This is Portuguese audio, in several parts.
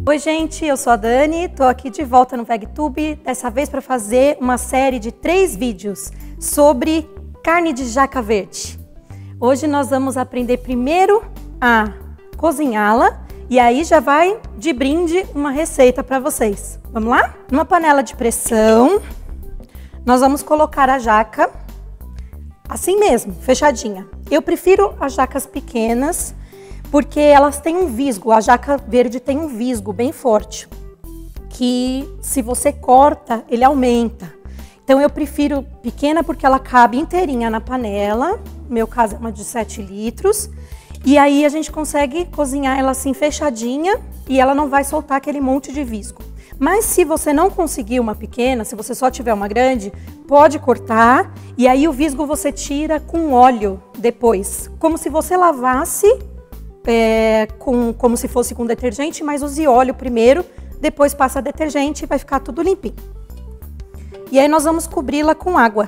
Oi gente, eu sou a Dani, tô aqui de volta no VegTube, dessa vez para fazer uma série de 3 vídeos sobre carne de jaca verde. Hoje nós vamos aprender primeiro a cozinhá-la e aí já vai de brinde uma receita para vocês. Vamos lá? Numa panela de pressão, nós vamos colocar a jaca assim mesmo, fechadinha. Eu prefiro as jacas pequenas, porque elas têm um visgo, a jaca verde tem um visgo bem forte, que se você corta, ele aumenta. Então eu prefiro pequena porque ela cabe inteirinha na panela, no meu caso é uma de 7 litros, e aí a gente consegue cozinhar ela assim fechadinha e ela não vai soltar aquele monte de visgo. Mas se você não conseguir uma pequena, se você só tiver uma grande, pode cortar e aí o visgo você tira com óleo depois, como se você lavasse como se fosse com detergente, mas use óleo primeiro, depois passa detergente e vai ficar tudo limpinho. E aí nós vamos cobri-la com água.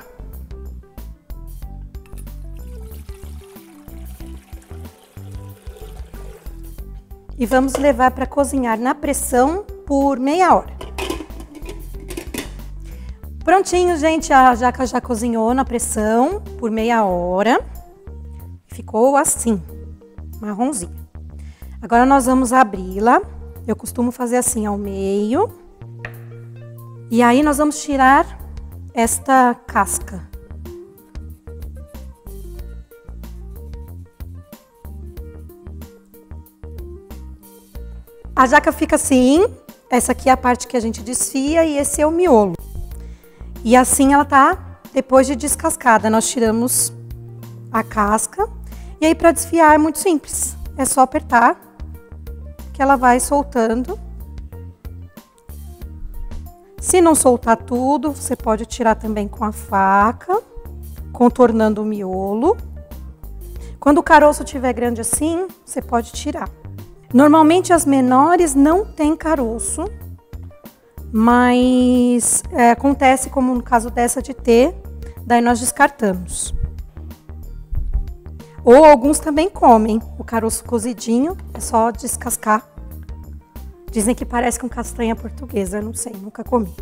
E vamos levar para cozinhar na pressão por meia hora. Prontinho, gente, a jaca já cozinhou na pressão por meia hora. Ficou assim, marronzinha. Agora nós vamos abri-la. Eu costumo fazer assim ao meio. E aí nós vamos tirar esta casca. A jaca fica assim. Essa aqui é a parte que a gente desfia e esse é o miolo. E assim ela tá depois de descascada. Nós tiramos a casca. E aí para desfiar é muito simples. É só apertar que ela vai soltando. Se não soltar tudo, você pode tirar também com a faca, contornando o miolo. Quando o caroço estiver grande assim, você pode tirar. Normalmente as menores não têm caroço, mas acontece como no caso dessa de ter, daí nós descartamos. Ou alguns também comem o caroço cozidinho, é só descascar. Dizem que parece com castanha portuguesa, eu não sei, nunca comi.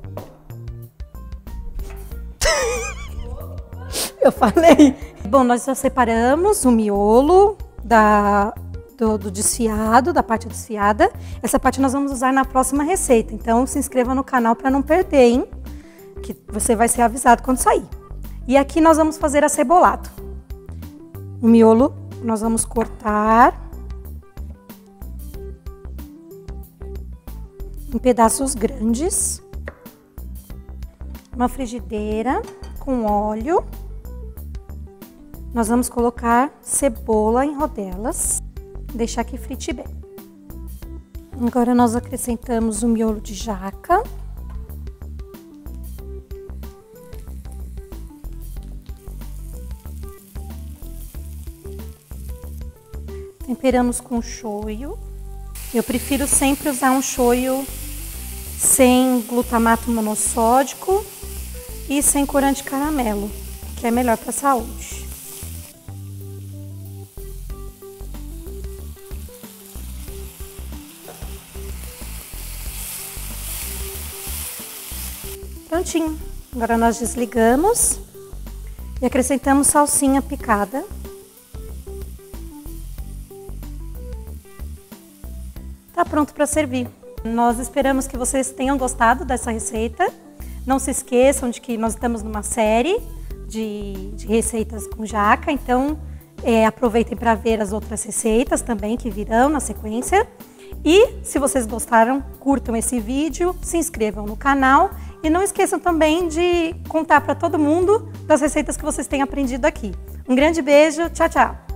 Eu falei. Bom, nós já separamos o miolo do desfiado, da parte desfiada. Essa parte nós vamos usar na próxima receita, então se inscreva no canal para não perder, hein? Que você vai ser avisado quando sair. E aqui nós vamos fazer acebolado. O miolo nós vamos cortar em pedaços grandes. Uma frigideira com óleo. Nós vamos colocar cebola em rodelas, deixar que frite bem. Agora nós acrescentamos o miolo de jaca. Temperamos com shoyu. Eu prefiro sempre usar um shoyu sem glutamato monossódico e sem corante caramelo, que é melhor para a saúde. Prontinho. Agora nós desligamos e acrescentamos salsinha picada. Tá pronto para servir. Nós esperamos que vocês tenham gostado dessa receita. Não se esqueçam de que nós estamos numa série de receitas com jaca, então aproveitem para ver as outras receitas também que virão na sequência. E se vocês gostaram, curtam esse vídeo, se inscrevam no canal e não esqueçam também de contar para todo mundo das receitas que vocês têm aprendido aqui. Um grande beijo, tchau, tchau!